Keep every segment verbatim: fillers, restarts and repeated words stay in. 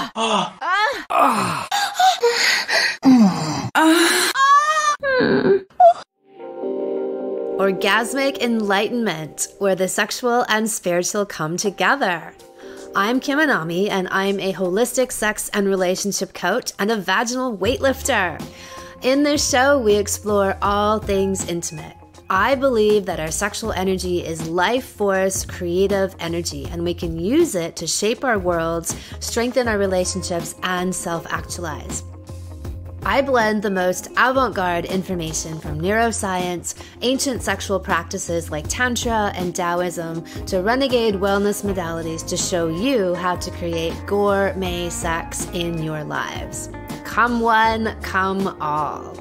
Orgasmic enlightenment, where the sexual and spiritual come together. I'm Kim Anami, and I'm a holistic sex and relationship coach and a vaginal weightlifter. In this show, we explore all things intimate. I believe that our sexual energy is life force, creative energy, and we can use it to shape our worlds, strengthen our relationships, and self-actualize. I blend the most avant-garde information from neuroscience, ancient sexual practices like Tantra and Taoism, to renegade wellness modalities to show you how to create gourmet sex in your lives. Come one, come all.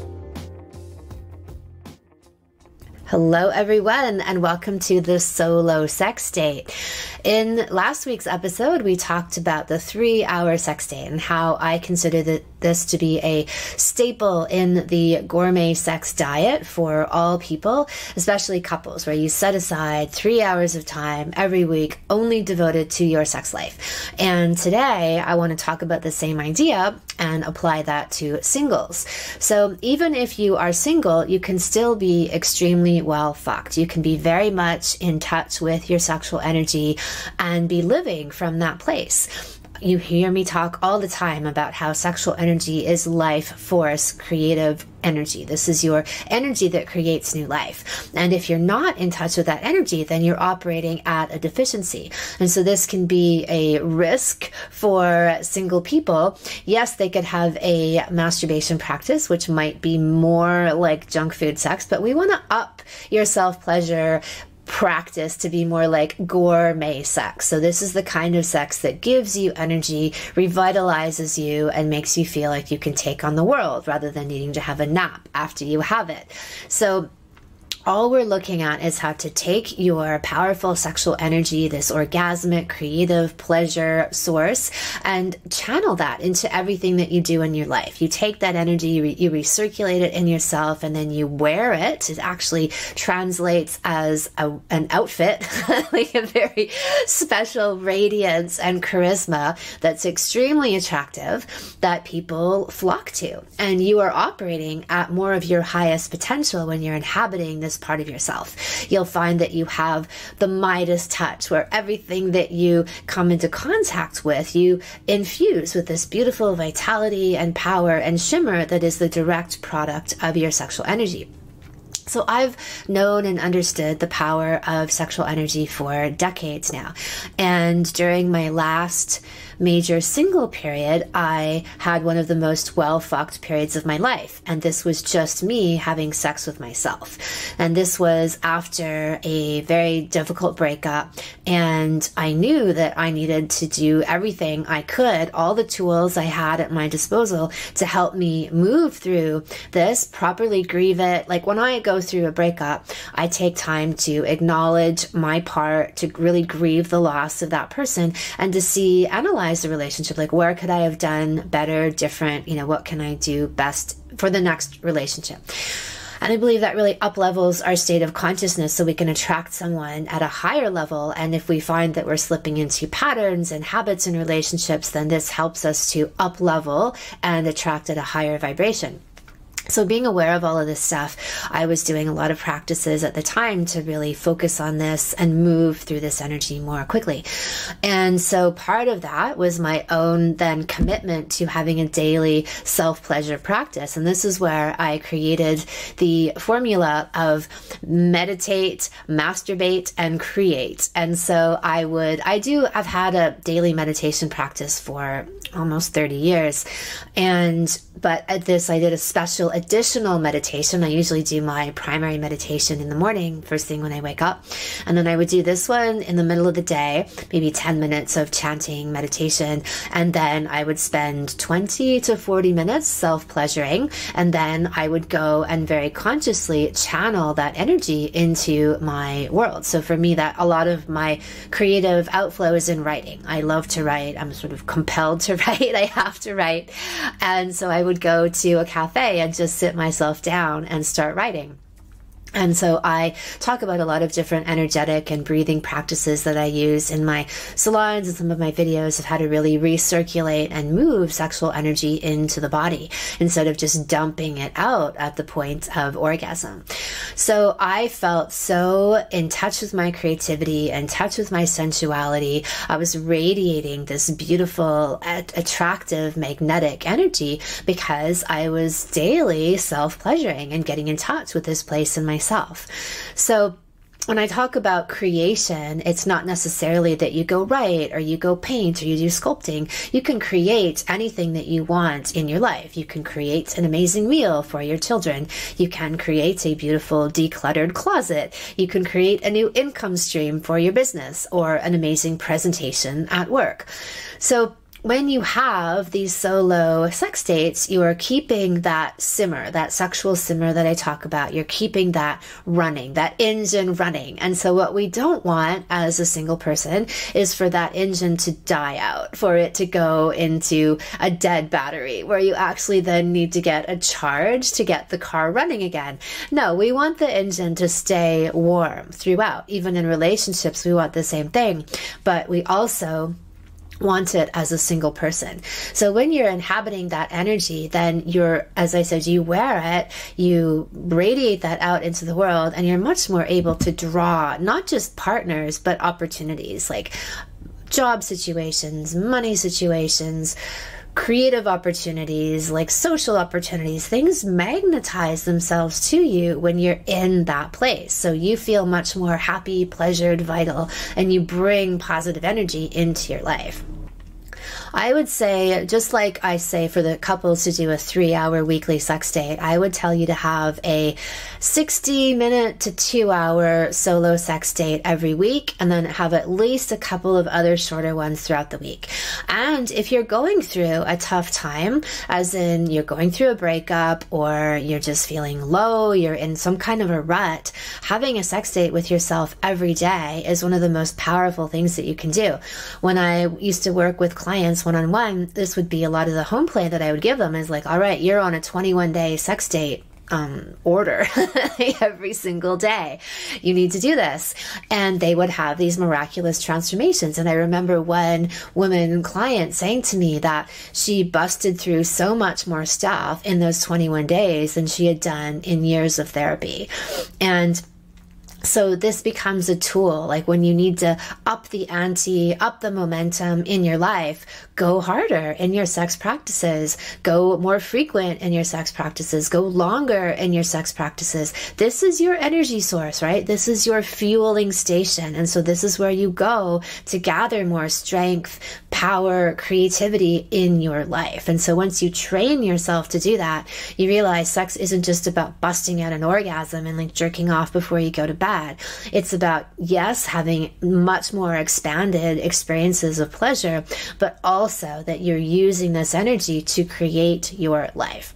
Hello, everyone, and welcome to the Solo Sex Date. In last week's episode, we talked about the three-hour sex date and how I consider that this to be a staple in the gourmet sex diet for all people, especially couples, where you set aside three hours of time every week only devoted to your sex life. And today, I want to talk about the same idea and apply that to singles. So even if you are single, you can still be extremely well fucked. You can be very much in touch with your sexual energy and be living from that place. You hear me talk all the time about how sexual energy is life force, creative energy. This is your energy that creates new life. And if you're not in touch with that energy, then you're operating at a deficiency. And so this can be a risk for single people. Yes, they could have a masturbation practice, which might be more like junk food sex, but we want to up your self-pleasure practice to be more like gourmet sex. So this is the kind of sex that gives you energy, revitalizes you, and makes you feel like you can take on the world rather than needing to have a nap after you have it. So all we're looking at is how to take your powerful sexual energy, this orgasmic, creative pleasure source, and channel that into everything that you do in your life. You take that energy, you, re- you recirculate it in yourself, and then you wear it. It actually translates as a, an outfit, like a very special radiance and charisma that's extremely attractive that people flock to. And you are operating at more of your highest potential when you're inhabiting this part of yourself. You'll find that you have the Midas touch, where everything that you come into contact with, you infuse with this beautiful vitality and power and shimmer that is the direct product of your sexual energy. So I've known and understood the power of sexual energy for decades now. And during my last major single period, I had one of the most well-fucked periods of my life. And this was just me having sex with myself. And this was after a very difficult breakup. And I knew that I needed to do everything I could, all the tools I had at my disposal to help me move through this, properly grieve it. Like when I go through a breakup, I take time to acknowledge my part, to really grieve the loss of that person, and to see, analyze the relationship. Like, where could I have done better, different? You know, what can I do best for the next relationship? And I believe that really up-levels our state of consciousness so we can attract someone at a higher level. And if we find that we're slipping into patterns and habits in relationships, then this helps us to up-level and attract at a higher vibration. So being aware of all of this stuff, I was doing a lot of practices at the time to really focus on this and move through this energy more quickly. And so part of that was my own then commitment to having a daily self-pleasure practice. And this is where I created the formula of meditate, masturbate, and create. And so I would, I do, I've had a daily meditation practice for almost thirty years. And, but at this, I did a special additional meditation. I usually do my primary meditation in the morning, first thing when I wake up. And then I would do this one in the middle of the day, maybe ten minutes of chanting meditation. And then I would spend twenty to forty minutes self-pleasuring. And then I would go and very consciously channel that energy into my world. So for me, that a lot of my creative outflow is in writing. I love to write. I'm sort of compelled to write. I have to write. And so I would go to a cafe and just sit myself down and start writing. And so I talk about a lot of different energetic and breathing practices that I use in my salons and some of my videos of how to really recirculate and move sexual energy into the body instead of just dumping it out at the point of orgasm. So I felt so in touch with my creativity, in touch with my sensuality. I was radiating this beautiful, attractive, magnetic energy because I was daily self-pleasuring and getting in touch with this place in myself. So when I talk about creation, it's not necessarily that you go write or you go paint or you do sculpting. You can create anything that you want in your life. You can create an amazing meal for your children. You can create a beautiful decluttered closet. You can create a new income stream for your business or an amazing presentation at work. So when you have these solo sex dates, you are keeping that simmer, that sexual simmer that I talk about. You're keeping that running, that engine running. And so what we don't want as a single person is for that engine to die out, for it to go into a dead battery where you actually then need to get a charge to get the car running again. No, we want the engine to stay warm throughout. Even in relationships, we want the same thing, but we also want it as a single person. So when you're inhabiting that energy, then you're, as I said, you wear it, you radiate that out into the world, and you're much more able to draw not just partners, but opportunities like job situations, money situations, creative opportunities, like social opportunities. Things magnetize themselves to you when you're in that place. So you feel much more happy, pleasured, vital, and you bring positive energy into your life. I would say, just like I say for the couples to do a three hour weekly sex date, I would tell you to have a sixty minute to two hour solo sex date every week, and then have at least a couple of other shorter ones throughout the week. And if you're going through a tough time, as in you're going through a breakup or you're just feeling low, you're in some kind of a rut, having a sex date with yourself every day is one of the most powerful things that you can do. When I used to work with clients one-on-one, this would be a lot of the home play that I would give them is like, all right, you're on a twenty-one day sex date um, order every single day. You need to do this. And they would have these miraculous transformations. And I remember one woman client saying to me that she busted through so much more stuff in those twenty-one days than she had done in years of therapy. And so this becomes a tool, like when you need to up the ante, up the momentum in your life, go harder in your sex practices, go more frequent in your sex practices, go longer in your sex practices. This is your energy source, right? This is your fueling station. And so this is where you go to gather more strength, power, creativity in your life. And so once you train yourself to do that, you realize sex isn't just about busting out an orgasm and like jerking off before you go to bed. It's about, yes, having much more expanded experiences of pleasure, but also that you're using this energy to create your life.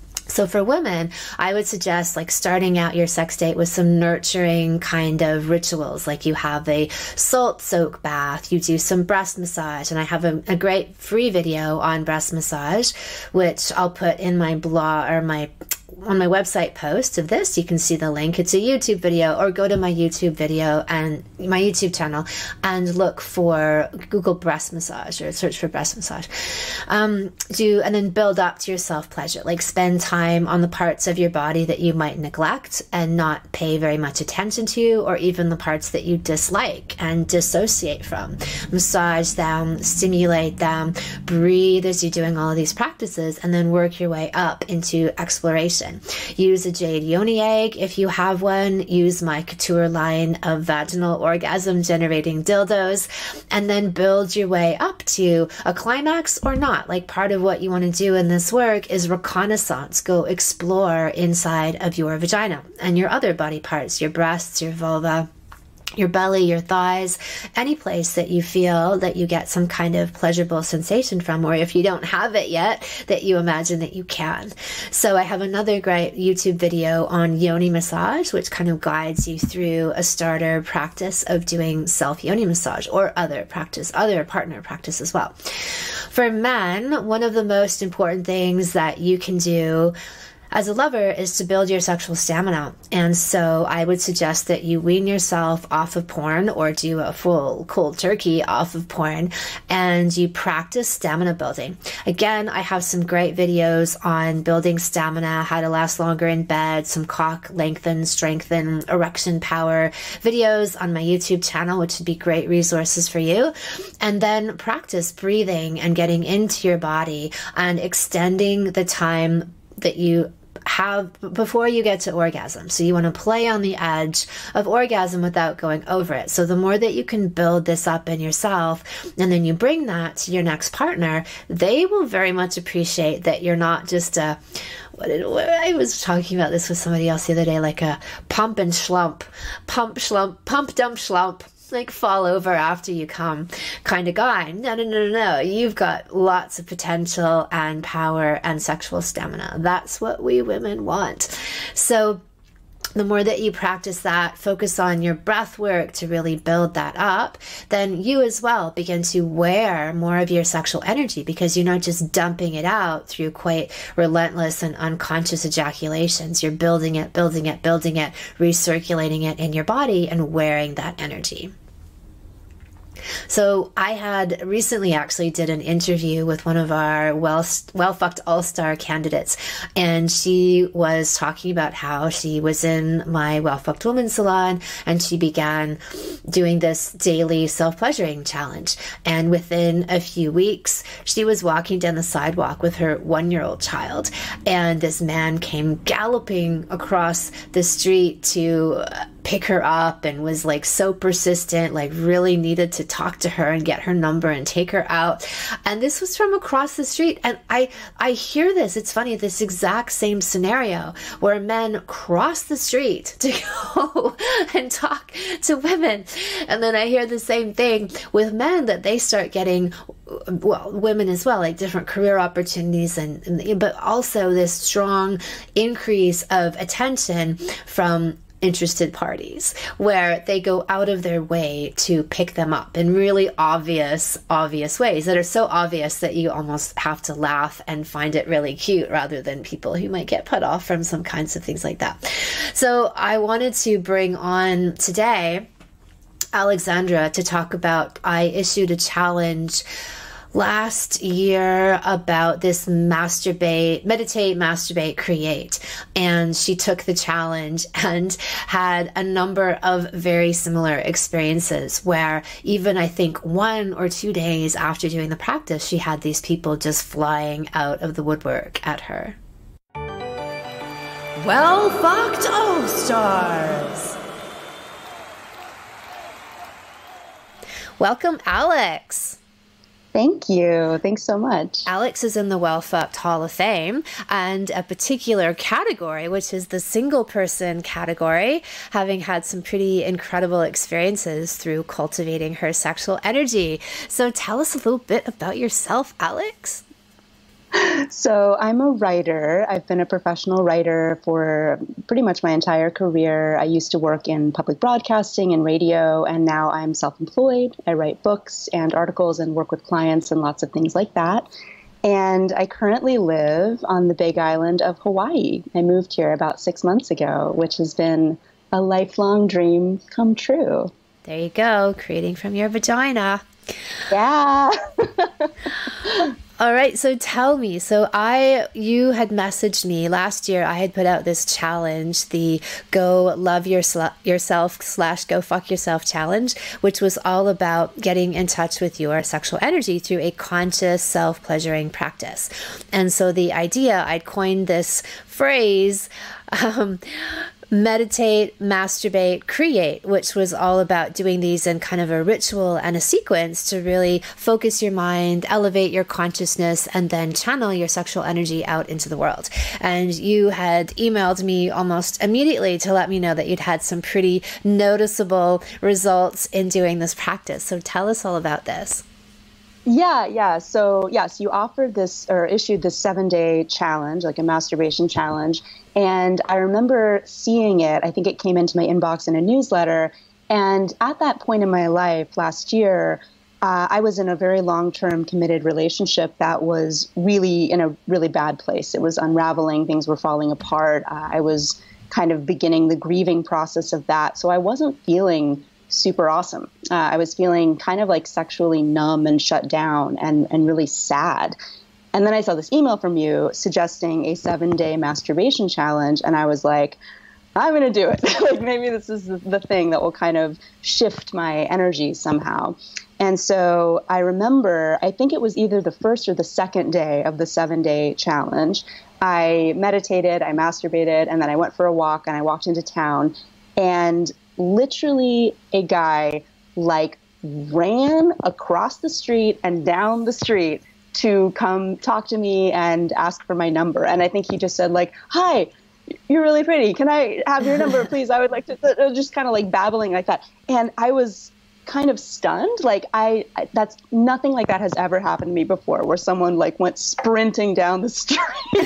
So for women, I would suggest like starting out your sex date with some nurturing kind of rituals. Like you have a salt soak bath, you do some breast massage, and I have a, a great free video on breast massage, which I'll put in my blog or my on my website post of this. You can see the link. It's a YouTube video, or go to my YouTube video and my YouTube channel and look for Google breast massage or search for breast massage. Um, do and then build up to your self-pleasure. Like spend time on the parts of your body that you might neglect and not pay very much attention to, or even the parts that you dislike and dissociate from. Massage them, stimulate them, breathe as you're doing all of these practices, and then work your way up into exploration. Use a jade yoni egg if you have one. Use my couture line of vaginal orgasm generating dildos, and then build your way up to a climax or not. Like part of what you want to do in this work is reconnaissance. Go explore inside of your vagina and your other body parts, your breasts, your vulva, your belly, your thighs, any place that you feel that you get some kind of pleasurable sensation from, or if you don't have it yet, that you imagine that you can. So I have another great YouTube video on yoni massage, which kind of guides you through a starter practice of doing self yoni massage, or other practice, other partner practice as well. For men, one of the most important things that you can do as a lover is to build your sexual stamina. And so I would suggest that you wean yourself off of porn or do a full cold turkey off of porn and you practice stamina building. Again, I have some great videos on building stamina, how to last longer in bed, some cock lengthen, strengthen, erection power videos on my YouTube channel, which would be great resources for you. And then practice breathing and getting into your body and extending the time that you have before you get to orgasm. So you want to play on the edge of orgasm without going over it. So the more that you can build this up in yourself and then you bring that to your next partner, they will very much appreciate that you're not just a, what did, what, I was talking about this with somebody else the other day, like a pump and schlump, pump schlump, pump dump schlump, like fall over after you come kind of guy. No, no, no, no, no. You've got lots of potential and power and sexual stamina. That's what we women want. So the more that you practice that, focus on your breath work to really build that up, then you as well begin to wear more of your sexual energy because you're not just dumping it out through quite relentless and unconscious ejaculations. You're building it, building it, building it, recirculating it in your body and wearing that energy. So I had recently actually did an interview with one of our well, well-fucked all-star candidates, and she was talking about how she was in my Well-Fucked Woman salon and she began doing this daily self-pleasuring challenge. And within a few weeks, she was walking down the sidewalk with her one-year-old child, and this man came galloping across the street to pick her up and was like so persistent, like really needed to talk to her and get her number and take her out. And this was from across the street. And I, I hear this, it's funny, this exact same scenario where men cross the street to go and talk to women. And then I hear the same thing with men, that they start getting, well, women as well, like different career opportunities, and, and but also this strong increase of attention from interested parties where they go out of their way to pick them up in really obvious, obvious ways that are so obvious that you almost have to laugh and find it really cute, rather than people who might get put off from some kinds of things like that. So I wanted to bring on today Alexandra to talk about, I issued a challenge last year about this masturbate, meditate, masturbate, create. And she took the challenge and had a number of very similar experiences where even I think one or two days after doing the practice, she had these people just flying out of the woodwork at her. Well fucked all-stars. Welcome, Alex. Thank you. Thanks so much. Alex is in the Well Fucked Hall of Fame, and a particular category, which is the single person category, having had some pretty incredible experiences through cultivating her sexual energy. So tell us a little bit about yourself, Alex. So I'm a writer. I've been a professional writer for pretty much my entire career. I used to work in public broadcasting and radio, and now I'm self-employed. I write books and articles and work with clients and lots of things like that. And I currently live on the Big Island of Hawaii. I moved here about six months ago, which has been a lifelong dream come true. There you go, creating from your vagina. Yeah. All right, so tell me, so I, you had messaged me last year, I had put out this challenge, the Go Love Your, Yourself slash Go Fuck Yourself challenge, which was all about getting in touch with your sexual energy through a conscious self-pleasuring practice. And so the idea, I'd coined this phrase, um, meditate, masturbate, create, which was all about doing these in kind of a ritual and a sequence to really focus your mind, elevate your consciousness, and then channel your sexual energy out into the world. And you had emailed me almost immediately to let me know that you'd had some pretty noticeable results in doing this practice. So tell us all about this. Yeah, yeah. So yes, you offered this or issued this seven day challenge, like a masturbation challenge. And I remember seeing it. I think it came into my inbox in a newsletter. And at that point in my life last year, uh, I was in a very long-term committed relationship that was really in a really bad place. It was unraveling. Things were falling apart. Uh, I was kind of beginning the grieving process of that. So I wasn't feeling super awesome. Uh, I was feeling kind of like sexually numb and shut down and, and really sad. And then I saw this email from you suggesting a seven-day masturbation challenge. And I was like, I'm going to do it. Like, maybe this is the, the thing that will kind of shift my energy somehow. And so I remember, I think it was either the first or the second day of the seven-day challenge, I meditated, I masturbated, and then I went for a walk and I walked into town. And literally a guy like ran across the street and down the street to come talk to me and ask for my number. And I think he just said like, hi, you're really pretty. Can I have your number, please? I would like to, just kind of like babbling like that. And I was kind of stunned. Like I, that's nothing like that has ever happened to me before, where someone like went sprinting down the street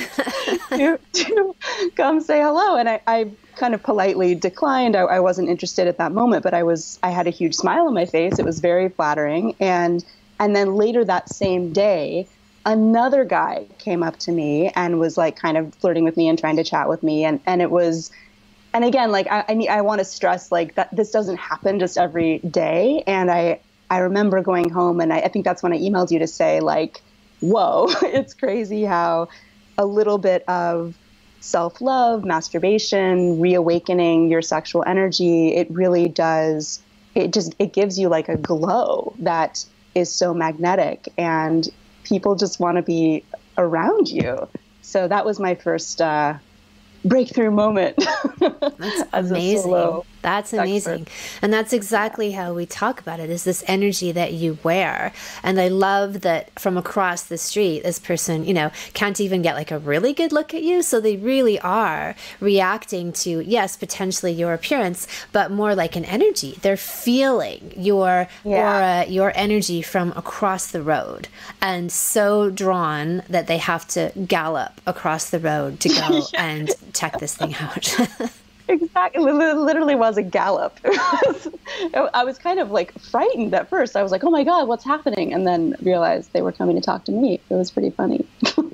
to, to come say hello. And I, I kind of politely declined. I, I wasn't interested at that moment, but I was, I had a huge smile on my face. It was very flattering. And, and then later that same day, another guy came up to me and was like kind of flirting with me and trying to chat with me. And, and it was, and again, like I, I, need, I want to stress like that this doesn't happen just every day. And I, I remember going home and I, I think that's when I emailed you to say like, whoa, it's crazy how a little bit of self-love, masturbation, reawakening your sexual energy, it really does, it just, it gives you like a glow that is so magnetic and people just want to be around you. So that was my first uh, breakthrough moment. That's amazing. That's amazing. Expert. And that's exactly how we talk about it, is this energy that you wear. And I love that from across the street, this person, you know, can't even get like a really good look at you. So they really are reacting to, yes, potentially your appearance, but more like an energy. They're feeling your yeah. aura, your energy from across the road, and so drawn that they have to gallop across the road to go and check this thing out. Exactly. It literally was a gallop. I was kind of like frightened at first. I was like, oh my God, what's happening? And then realized they were coming to talk to me. It was pretty funny.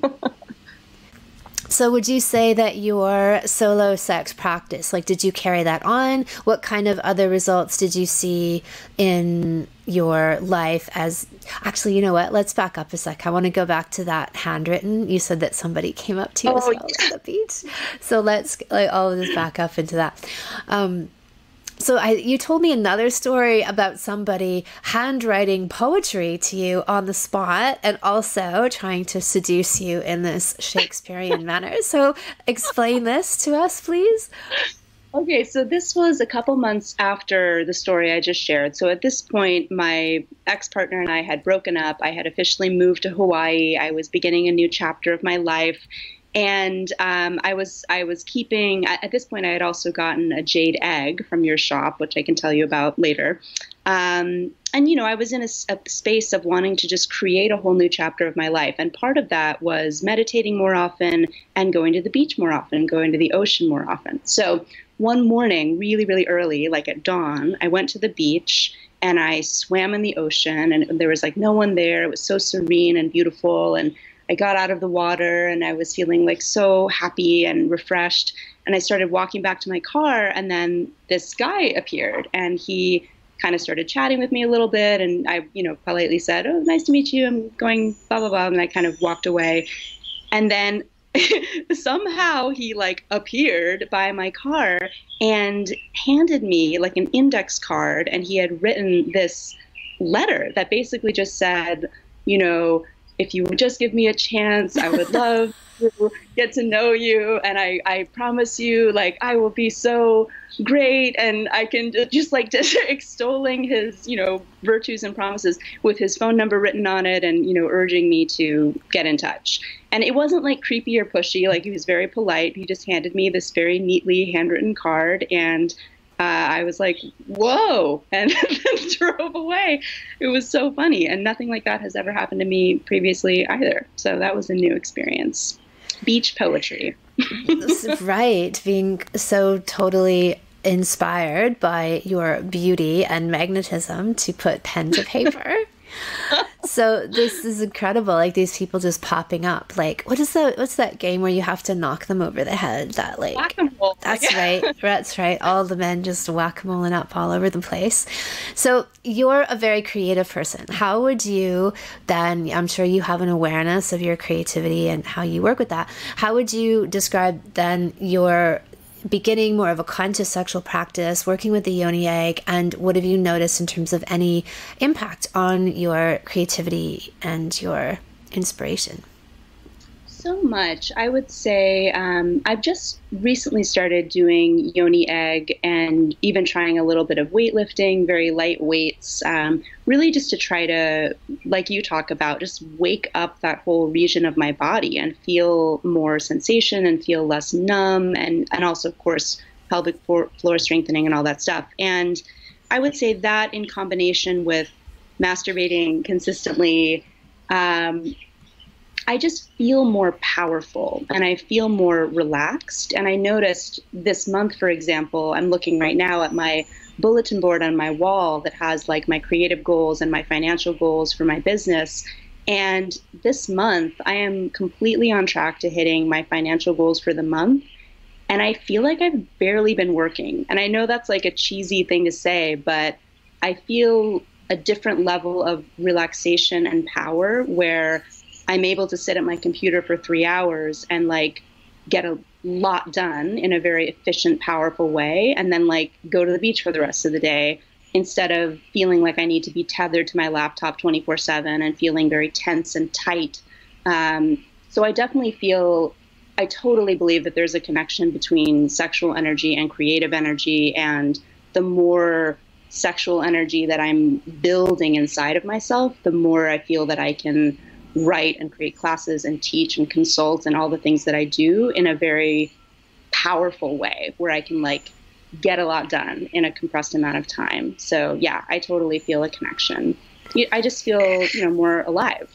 So would you say that your solo sex practice, like, did you carry that on? What kind of other results did you see in your life as, actually, you know what, let's back up a sec. I want to go back to that handwritten. You said that somebody came up to you oh, as well yeah. at the beach. So let's like all of this back up into that. Um, So I, you told me another story about somebody handwriting poetry to you on the spot and also trying to seduce you in this Shakespearean manner. So explain this to us, please. Okay, so this was a couple months after the story I just shared. So at this point, my ex-partner and I had broken up. I had officially moved to Hawaii. I was beginning a new chapter of my life. And um, I was I was keeping, at this point, I had also gotten a jade egg from your shop, which I can tell you about later. Um, and, you know, I was in a, a space of wanting to just create a whole new chapter of my life. And part of that was meditating more often and going to the beach more often, going to the ocean more often. So one morning, really, really early, like at dawn, I went to the beach and I swam in the ocean, and there was like no one there. It was so serene and beautiful. And I got out of the water and I was feeling like so happy and refreshed. And I started walking back to my car, and then this guy appeared and he kind of started chatting with me a little bit. And I, you know, politely said, "Oh, nice to meet you. I'm going blah, blah, blah." And I kind of walked away. And then somehow he like appeared by my car and handed me like an index card. And he had written this letter that basically just said, you know, if you would just give me a chance, I would love to get to know you. And I, I promise you, like, I will be so great. And I can just like just extolling his, you know, virtues and promises with his phone number written on it and, you know, urging me to get in touch. And it wasn't like creepy or pushy. Like, he was very polite. He just handed me this very neatly handwritten card. And Uh, I was like, whoa, and then drove away. It was so funny. And nothing like that has ever happened to me previously either. So that was a new experience. Beach poetry. Right. Being so totally inspired by your beauty and magnetism to put pen to paper. So this is incredible. Like these people just popping up. Like what is that? What's that game where you have to knock them over the head? That like Whack-a-mole. That's right. That's right. All the men just whack-a-moling up all over the place. So you're a very creative person. How would you then? I'm sure you have an awareness of your creativity and how you work with that. How would you describe then your beginning more of a conscious sexual practice, working with the yoni egg, and what have you noticed in terms of any impact on your creativity and your inspiration? So much. I would say um, I've just recently started doing yoni egg and even trying a little bit of weightlifting, very light weights, um, really just to try to, like you talk about, just wake up that whole region of my body and feel more sensation and feel less numb, and, and also, of course, pelvic floor strengthening and all that stuff. And I would say that in combination with masturbating consistently, um, I just feel more powerful and I feel more relaxed. And I noticed this month, for example, I'm looking right now at my bulletin board on my wall that has like my creative goals and my financial goals for my business. And this month, I am completely on track to hitting my financial goals for the month. And I feel like I've barely been working. And I know that's like a cheesy thing to say, but I feel a different level of relaxation and power where I'm able to sit at my computer for three hours and like get a lot done in a very efficient, powerful way, and then like go to the beach for the rest of the day instead of feeling like I need to be tethered to my laptop twenty-four seven and feeling very tense and tight. Um, so I definitely feel, I totally believe that there's a connection between sexual energy and creative energy, and the more sexual energy that I'm building inside of myself, the more I feel that I can write and create classes and teach and consult and all the things that I do in a very powerful way where I can like get a lot done in a compressed amount of time. So yeah, I totally feel a connection. I just feel, you know, more alive.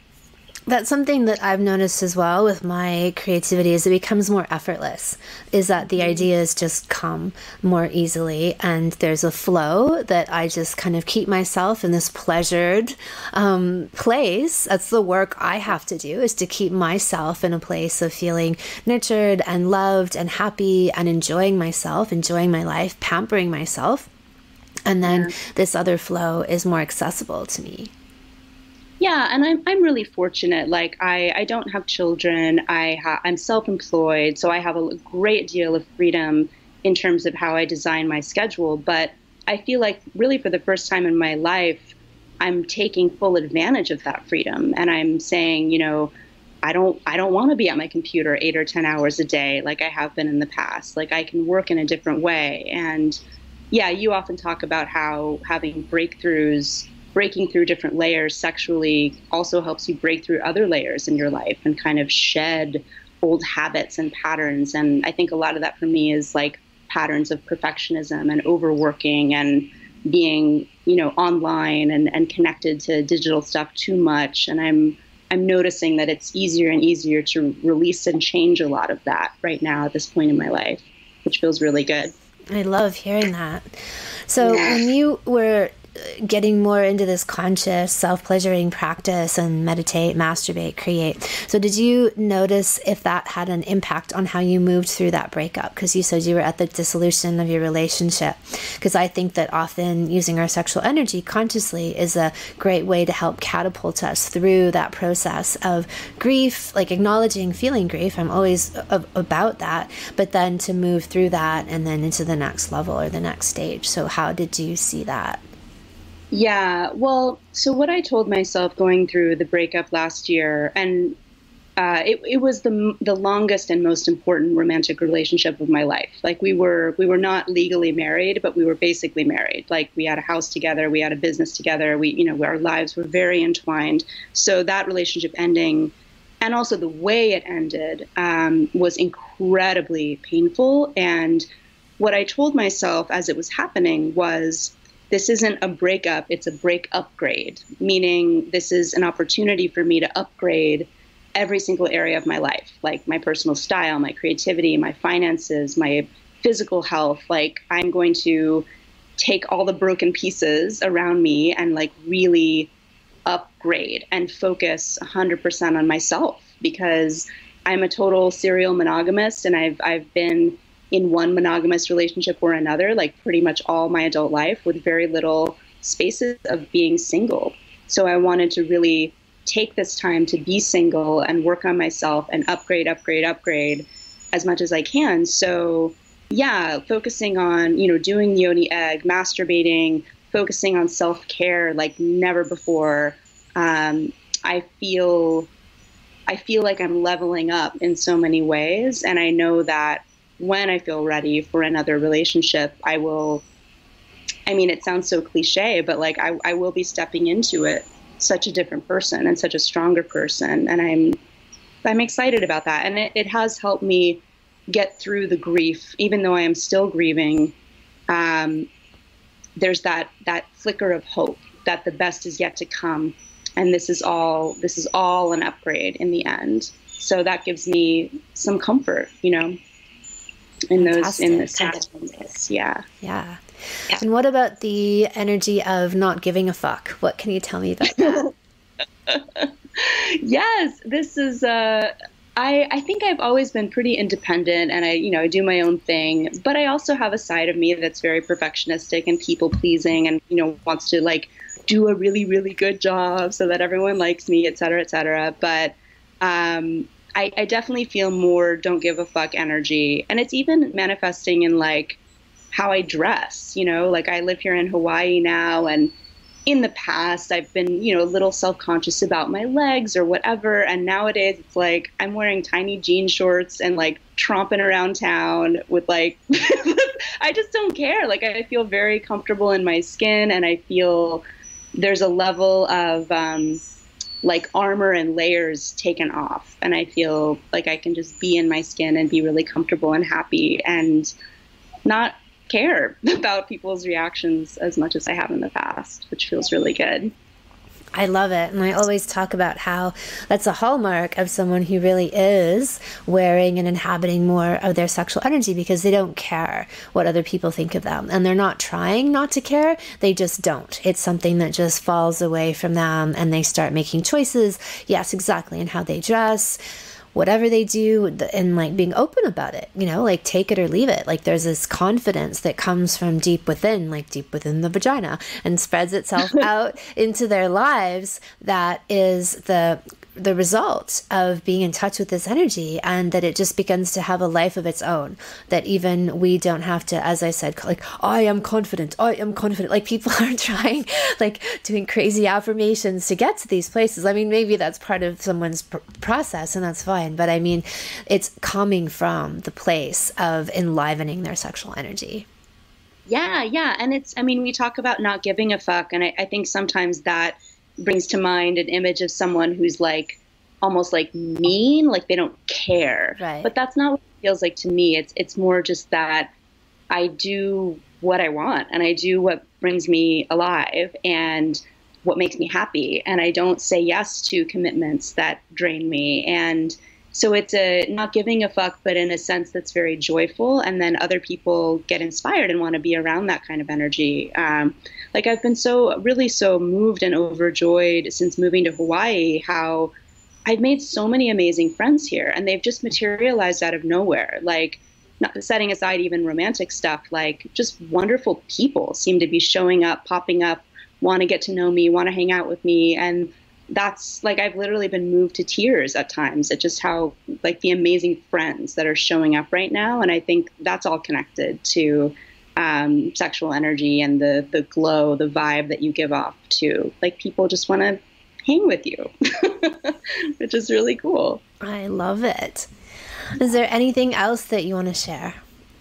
That's something that I've noticed as well with my creativity is it becomes more effortless, is that the ideas just come more easily and there's a flow that I just kind of keep myself in this pleasured um, place. That's the work I have to do, is to keep myself in a place of feeling nurtured and loved and happy and enjoying myself, enjoying my life, pampering myself. And then yeah. this other flow is more accessible to me. Yeah, and I'm I'm really fortunate. Like I, I don't have children. I ha- I'm self-employed, so I have a great deal of freedom in terms of how I design my schedule. But I feel like really for the first time in my life, I'm taking full advantage of that freedom, and I'm saying, you know, I don't I don't want to be at my computer eight or ten hours a day like I have been in the past. Like I can work in a different way. And yeah, you often talk about how having breakthroughs. Breaking through different layers sexually also helps you break through other layers in your life and kind of shed old habits and patterns. And I think a lot of that for me is like patterns of perfectionism and overworking and being, you know, online and, and connected to digital stuff too much. And I'm I'm noticing that it's easier and easier to release and change a lot of that right now at this point in my life, which feels really good. I love hearing that. So yeah. when you were getting more into this conscious self-pleasuring practice and meditate, masturbate, create. So did you notice if that had an impact on how you moved through that breakup? Because you said you were at the dissolution of your relationship. Because I think that often using our sexual energy consciously is a great way to help catapult us through that process of grief, like acknowledging feeling grief. I'm always a- about that, but then to move through that and then into the next level or the next stage. So how did you see that? Yeah, well, so what I told myself going through the breakup last year, and uh, it, it was the the longest and most important romantic relationship of my life. Like we were we were not legally married, but we were basically married. Like we had a house together, we had a business together. We, you know, our lives were very entwined. So that relationship ending, and also the way it ended, um, was incredibly painful. And what I told myself as it was happening was, this isn't a breakup, it's a break upgrade, meaning this is an opportunity for me to upgrade every single area of my life, like my personal style, my creativity, my finances, my physical health. Like I'm going to take all the broken pieces around me and like really upgrade and focus one hundred percent on myself, because I'm a total serial monogamist, and I've I've been in one monogamous relationship or another, like pretty much all my adult life, with very little spaces of being single. So I wanted to really take this time to be single and work on myself and upgrade, upgrade, upgrade as much as I can. So yeah, focusing on, you know, doing the yoni egg, masturbating, focusing on self-care like never before. Um, I feel, I feel like I'm leveling up in so many ways. And I know that when I feel ready for another relationship, I will, I mean, it sounds so cliche, but like I, I will be stepping into it such a different person and such a stronger person. And I'm, I'm excited about that. And it, it has helped me get through the grief, even though I am still grieving. Um, there's that, that flicker of hope that the best is yet to come. And this is all, this is all an upgrade in the end. So that gives me some comfort, you know, in those, Fantastic. in the sad moments. Yeah. Yeah. Yeah. And what about the energy of not giving a fuck? What can you tell me about that? Yes, this is, uh, I, I think I've always been pretty independent, and I, you know, I do my own thing, but I also have a side of me that's very perfectionistic and people pleasing, and, you know, wants to like do a really, really good job so that everyone likes me, et cetera, et cetera. But, um, I, I definitely feel more don't give a fuck energy. And it's even manifesting in like how I dress, you know, like I live here in Hawaii now, and in the past I've been, you know, a little self-conscious about my legs or whatever. And nowadays it's like I'm wearing tiny jean shorts and like tromping around town with like, I just don't care. Like I feel very comfortable in my skin, and I feel there's a level of um, like armor and layers taken off. And I feel like I can just be in my skin and be really comfortable and happy and not care about people's reactions as much as I have in the past, which feels really good. I love it. And I always talk about how that's a hallmark of someone who really is wearing and inhabiting more of their sexual energy, because they don't care what other people think of them. And they're not trying not to care. They just don't. It's something that just falls away from them, and they start making choices. Yes, exactly. And how they dress, whatever they do, and like being open about it, you know, like take it or leave it. Like there's this confidence that comes from deep within, like deep within the vagina, and spreads itself out into their lives. That is the the result of being in touch with this energy, and that it just begins to have a life of its own, that even we don't have to, as I said, like, I am confident, I am confident. Like people are trying, like doing crazy affirmations to get to these places. I mean, maybe that's part of someone's pr- process, and that's fine. But I mean, it's coming from the place of enlivening their sexual energy. Yeah, yeah. And it's, I mean, we talk about not giving a fuck, and I, I think sometimes that brings to mind an image of someone who's like almost like mean, like they don't care. Right. But that's not what it feels like to me. It's it's more just that I do what I want, and I do what brings me alive and what makes me happy, and I don't say yes to commitments that drain me. And so it's a not giving a fuck, but in a sense that's very joyful, and then other people get inspired and want to be around that kind of energy. Um, like I've been so really so moved and overjoyed since moving to Hawaii, how I've made so many amazing friends here, and they've just materialized out of nowhere. Like, not setting aside even romantic stuff, like just wonderful people seem to be showing up, popping up, want to get to know me, want to hang out with me. And that's like, I've literally been moved to tears at times at just how like the amazing friends that are showing up right now. And I think that's all connected to um, sexual energy and the, the glow, the vibe that you give off to, like, people just want to hang with you, which is really cool. I love it. Is there anything else that you want to share?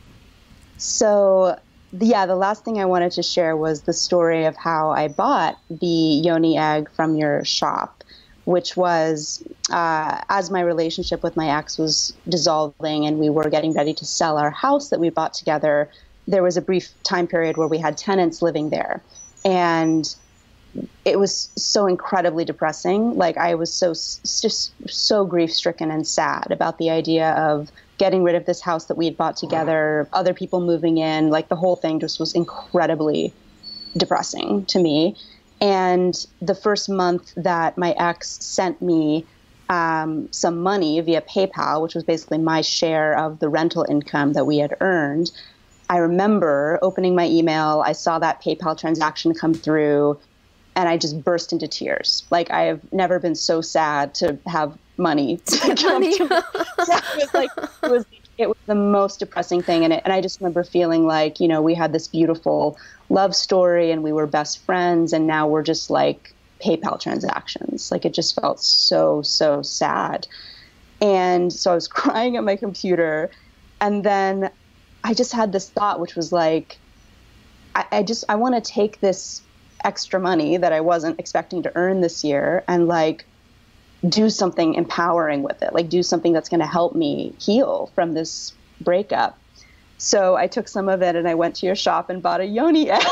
So, yeah, the last thing I wanted to share was the story of how I bought the yoni egg from your shop, which was uh, as my relationship with my ex was dissolving and we were getting ready to sell our house that we bought together. There was a brief time period where we had tenants living there, and it was so incredibly depressing. Like, I was so just so grief stricken and sad about the idea of getting rid of this house that we had bought together, other people moving in. Like, the whole thing just was incredibly depressing to me. And the first month that my ex sent me um, some money via PayPal, which was basically my share of the rental income that we had earned, I remember opening my email. I saw that PayPal transaction come through, and I just burst into tears. Like, I have never been so sad to have money. To money. To yeah, it was like it was it was the most depressing thing, and it, and I just remember feeling like, you know, we had this beautiful love story and we were best friends, and now we're just like PayPal transactions. Like, it just felt so so sad, and so I was crying at my computer, and then I just had this thought, which was like, I, I just I want to take this extra money that I wasn't expecting to earn this year and like do something empowering with it, like do something that's going to help me heal from this breakup. So I took some of it and I went to your shop and bought a yoni egg.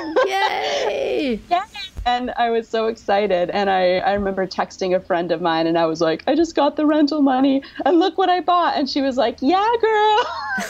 Yay! Yay! And I was so excited. And I, I remember texting a friend of mine and I was like, I just got the rental money and look what I bought. And she was like, yeah, girl.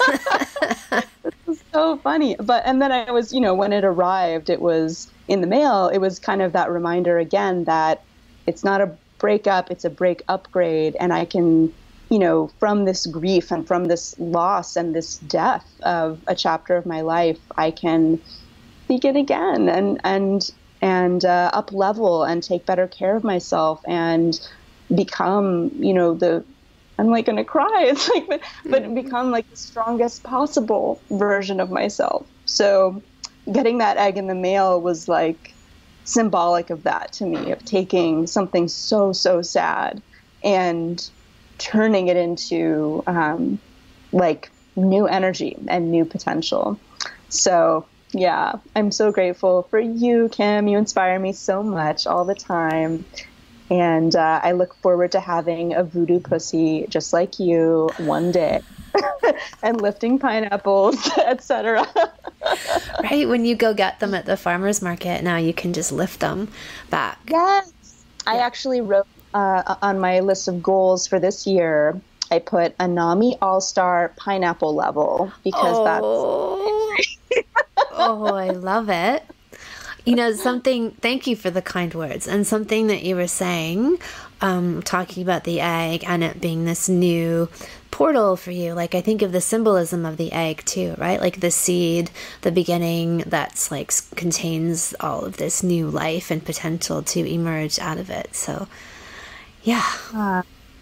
This was so funny. But, and then I was, you know, when it arrived, it was in the mail. It was kind of that reminder again that it's not a breakup, it's a break upgrade. And I can, you know, from this grief and from this loss and this death of a chapter of my life, I can begin again and, and, and uh, up level and take better care of myself and become, you know, the, I'm like going to cry. It's like, but, but become like the strongest possible version of myself. So getting that egg in the mail was like symbolic of that to me, of taking something so, so sad and turning it into um, like new energy and new potential. So yeah, I'm so grateful for you, Kim. You inspire me so much all the time. And uh, I look forward to having a voodoo pussy just like you one day and lifting pineapples, et cetera. Right, when you go get them at the farmer's market, now you can just lift them back. Yes. Yeah. I actually wrote uh, on my list of goals for this year, I put Anami All-Star pineapple level because oh. that's... Oh, I love it. You know, something, thank you for the kind words, and something that you were saying, um, talking about the egg and it being this new portal for you. Like, I think of the symbolism of the egg too, right? Like the seed, the beginning that's like contains all of this new life and potential to emerge out of it. So, yeah. Uh,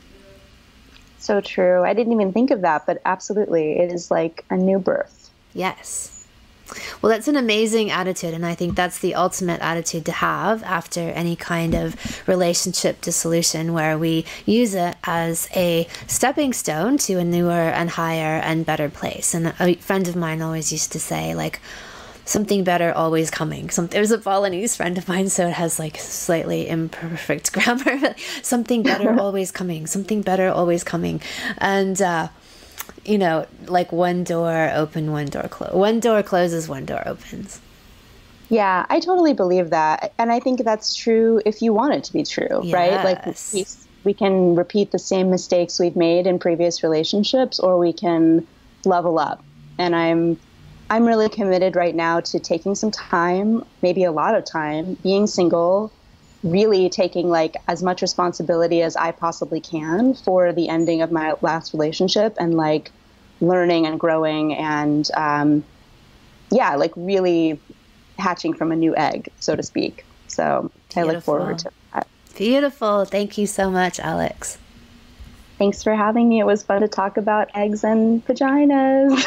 so true. I didn't even think of that, but absolutely. It is like a new birth. Yes. Well, that's an amazing attitude, and I think that's the ultimate attitude to have after any kind of relationship dissolution, where we use it as a stepping stone to a newer and higher and better place. And a friend of mine always used to say, like, something better always coming. Some, there's a Balinese friend of mine, so it has like slightly imperfect grammar, but something better always coming, something better always coming. And, uh, you know, like one door open, one door close. One door closes, one door opens. Yeah, I totally believe that. And I think that's true if you want it to be true, yes. right? Like we, we can repeat the same mistakes we've made in previous relationships, or we can level up. And I'm I'm really committed right now to taking some time, maybe a lot of time, being single, really taking like as much responsibility as I possibly can for the ending of my last relationship, and like learning and growing and um, yeah, like really hatching from a new egg, so to speak. So Beautiful. I look forward to that. Beautiful. Thank you so much, Alex. Thanks for having me. It was fun to talk about eggs and vaginas.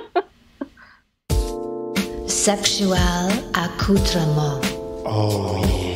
Sexual accoutrement. Oh, yeah.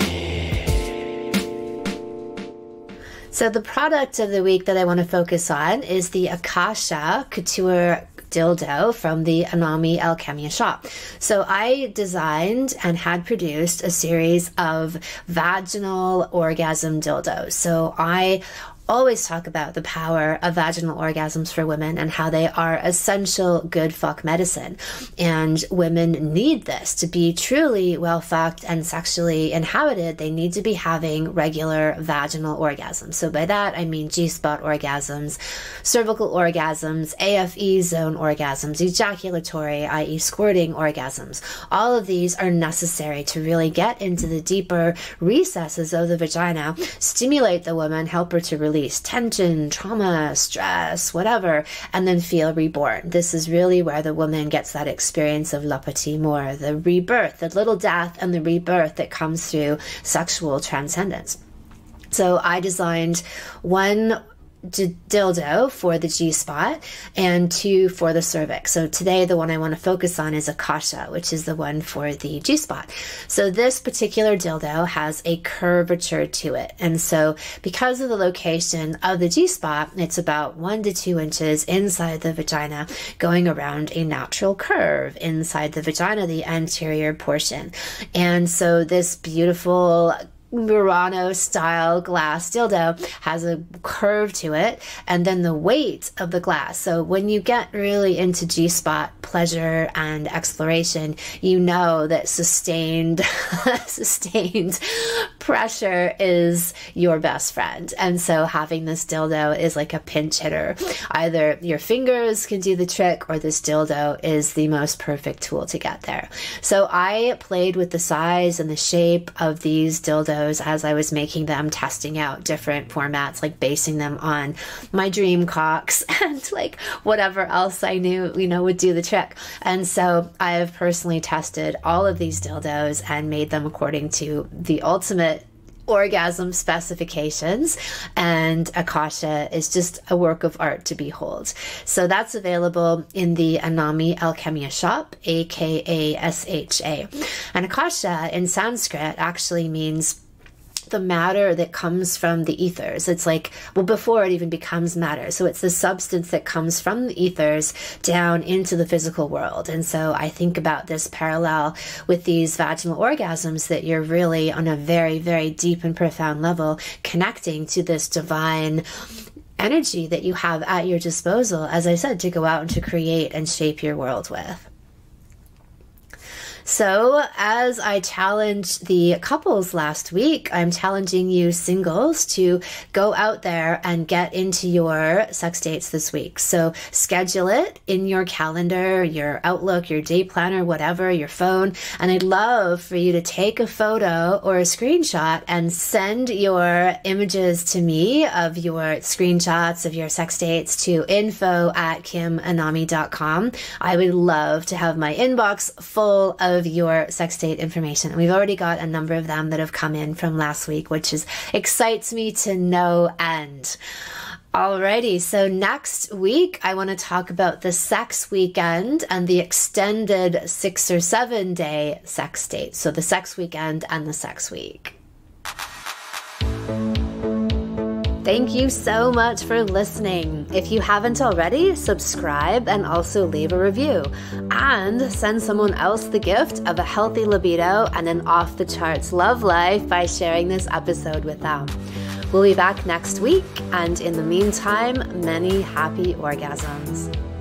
So the product of the week that I want to focus on is the Akasha Couture dildo from the Anami Alchemia shop. So I designed and had produced a series of vaginal orgasm dildos. So I always talk about the power of vaginal orgasms for women and how they are essential good fuck medicine. And women need this to be truly well fucked and sexually inhabited. They need to be having regular vaginal orgasms. So by that, I mean G-spot orgasms, cervical orgasms, A F E zone orgasms, ejaculatory, that is squirting orgasms. All of these are necessary to really get into the deeper recesses of the vagina, stimulate the woman, help her to release Release tension, trauma, stress, whatever, and then feel reborn. This is really where the woman gets that experience of le petit mort, the rebirth, the little death and the rebirth that comes through sexual transcendence. So I designed one d- dildo for the G-spot and two for the cervix. So today the one I want to focus on is Akasha, which is the one for the G-spot. So this particular dildo has a curvature to it. And so because of the location of the G-spot, it's about one to two inches inside the vagina, going around a natural curve inside the vagina, the anterior portion. And so this beautiful Murano style glass dildo has a curve to it, and then the weight of the glass. So when you get really into G-spot pleasure and exploration, you know that sustained sustained pressure is your best friend. And so having this dildo is like a pinch hitter. Either your fingers can do the trick, or this dildo is the most perfect tool to get there. So I played with the size and the shape of these dildos as I was making them, testing out different formats, like basing them on my dream cocks and like whatever else I knew, you know, would do the trick. And so I have personally tested all of these dildos and made them according to the ultimate orgasm specifications, and Akasha is just a work of art to behold. So that's available in the Anami Alchemia shop, A K A S H A. And Akasha in Sanskrit actually means the matter that comes from the ethers. It's like, well, before it even becomes matter. So it's the substance that comes from the ethers down into the physical world. And so I think about this parallel with these vaginal orgasms, that you're really on a very, very deep and profound level connecting to this divine energy that you have at your disposal, as I said, to go out and to create and shape your world with. So as I challenged the couples last week, I'm challenging you singles to go out there and get into your sex dates this week. So schedule it in your calendar, your Outlook, your day planner, whatever, your phone. And I'd love for you to take a photo or a screenshot and send your images to me of your screenshots of your sex dates to info at kim anami dot com. I would love to have my inbox full of of your sex date information. And we've already got a number of them that have come in from last week, which is excites me to no end. Alrighty, so next week I want to talk about the sex weekend and the extended six or seven day sex date. So the sex weekend and the sex week. Thank you so much for listening. If you haven't already, subscribe and also leave a review. And send someone else the gift of a healthy libido and an off-the-charts love life by sharing this episode with them. We'll be back next week, and in the meantime, many happy orgasms.